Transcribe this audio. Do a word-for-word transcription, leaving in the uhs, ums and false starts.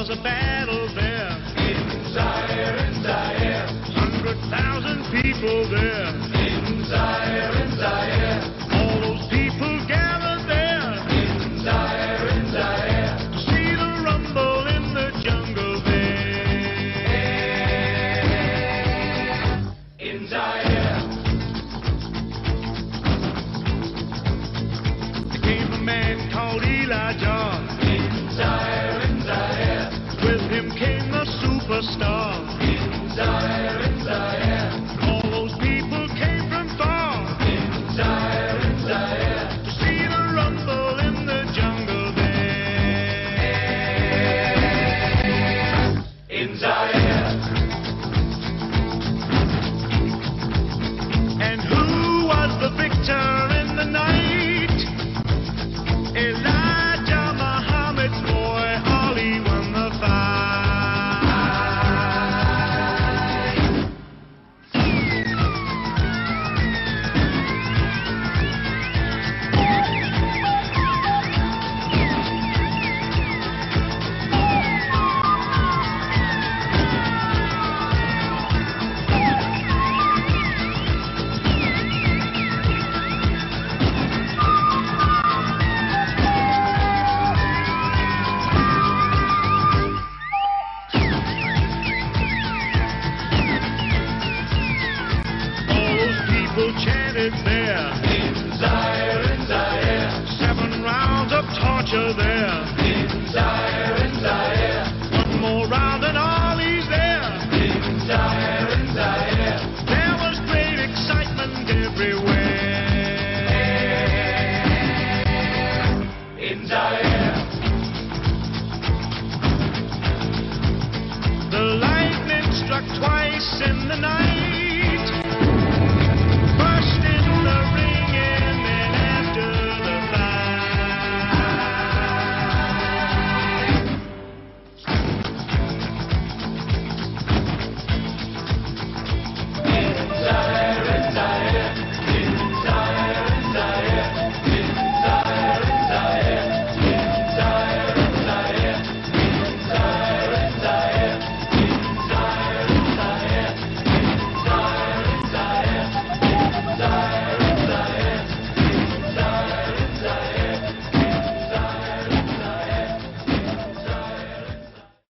was a battle there. In Zaire, in Zaire. Hundred thousand people there. In Zaire, in Zaire. All those people gathered there. In Zaire, in Zaire. To see the rumble in the jungle there. In Zaire. There came a man called Elijah. In Zaire, in Zaire. With him came the superstar. In Zaire, in Zaire. All those people came from far. In Zaire, in Zaire. To see the rumble in the jungle there. In Zaire. And who was the victor in the night? Elijah Muhammad's boy, Ali won the fight. People chanted there. In Zaire, in Zaire. Seven rounds of torture there. In Zaire, in Zaire. One more round and Ali's there. In Zaire, in Zaire. There was great excitement everywhere.